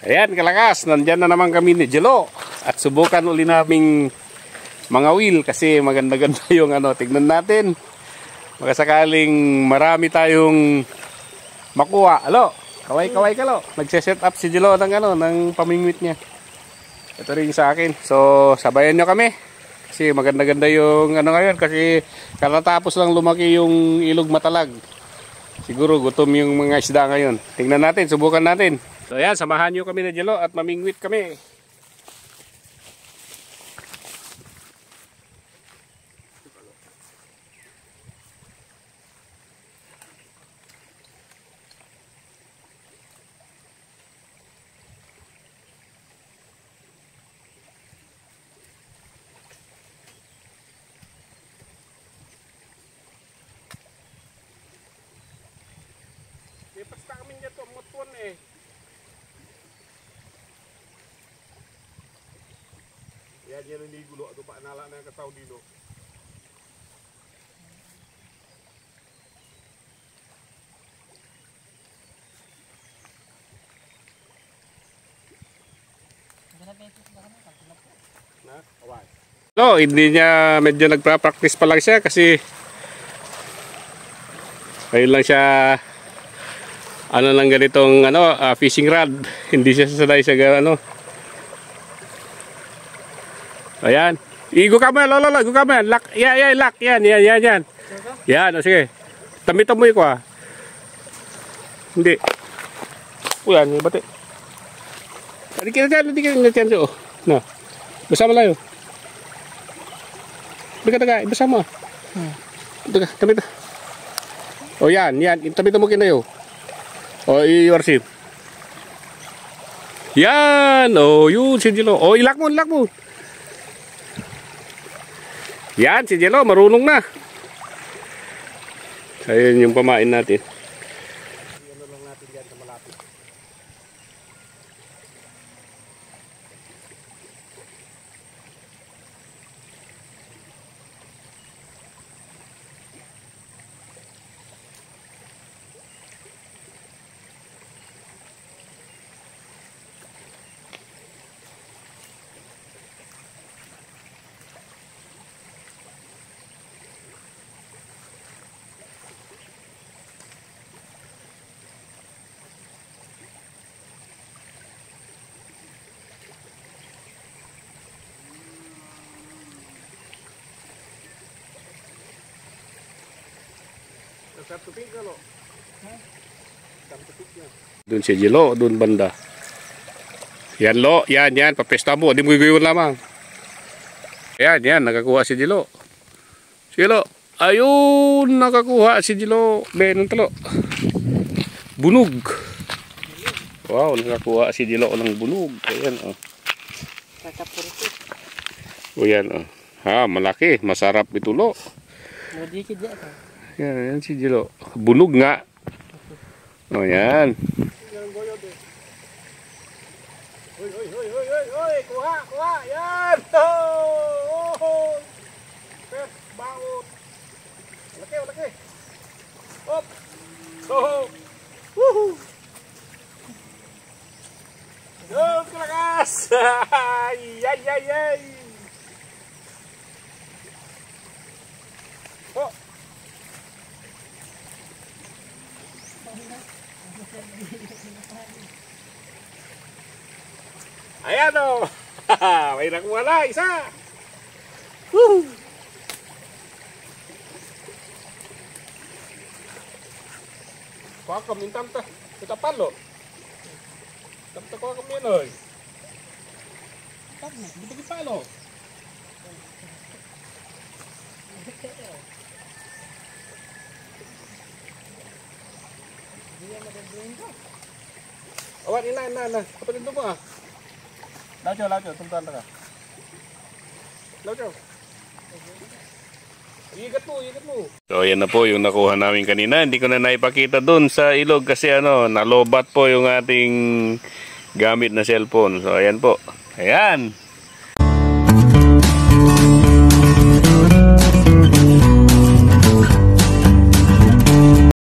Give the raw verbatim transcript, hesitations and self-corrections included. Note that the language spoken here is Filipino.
Ayan, kalakas, nandyan na naman kami ni Jello. At subukan uli naming mga wheel kasi maganda-ganda yung ano. Tignan natin. Makasakaling marami tayong makuha. Alo, kaway-kaway ka lo. Nagse-set up si Jello ng ano, ng pamingwit niya. Ito rin sa akin. So, sabayan nyo kami. Kasi maganda-ganda yung ano ngayon. Kasi katatapos lang lumaki yung ilog Matalag. Siguro gutom yung mga isda ngayon. Tingnan natin, subukan natin. So ayan, samahan nyo kami na Jello at mamingwit kami. Basta kami dito, mutuan eh. Ya, dia ni gulo atau pak nalak na katau dilo. Na, away. No, hindi niya medyo nagpa-practice pa lang siya kasi ayun lang siya ano lang ganitong ano uh, fishing rod. Hindi siya sasanay sa ano. Ayan. Igo ka mo, lolo, igo ka mo. Lock, yeah, yeah, lock. Yan, yan, yan, yan. Yan, o sige. Tamit-tamoy ko ah. Hindi. O yan, bati. Hindi ka na dyan, hindi ka na dyan siya. No. Basama layo. Bika taga, basama. Taga, tamit. O yan, yan. Tamit-tamoy kinayo. O, i-warship. Yan. O, yun, si Jello. O, ilak mo, ilak mo. Yan, si Jello, marunong na. Ayun yung pamain natin. Ano lang natin dyan sa malapit. Doon si Jello, doon banda. Yan lo, yan, yan, papesta mo, di mo guyuan lamang. Yan, yan, nakakuha si Jello. Si Jello, ayun, nakakuha si Jello. Benon talo. Bunog. Wow, nakakuha si Jello ng bunog. Ayan, oh. O yan, oh. Ha, malaki, masarap ito lo. Yan, yan si Jello. Bunog nga. O yan. Hoy, hoy, hoy, hoy, hoy, hoy, kuha, kuha, yan. Oh, pet, baot. Malaki, malaki. Hop. Oh, woohoo. Yun, kalakas. Ay, ay, ay, ay. Oh. Ayan o. May nakuha na isa. Woo! Kuha kami tanta. Kita palo. Tanta kuha kami yan oy. Tanta, hindi kita palo. Awan, ina, ina, ina. Kapatid mo ah. Laucho, laucho, tuntuan ka. Laucho. Igat mo, igat mo. So, yan na po yung nakuha namin kanina. Hindi ko na naipakita dun sa ilog kasi ano, nalobat po yung ating gamit na cellphone. So, ayan po. Ayan.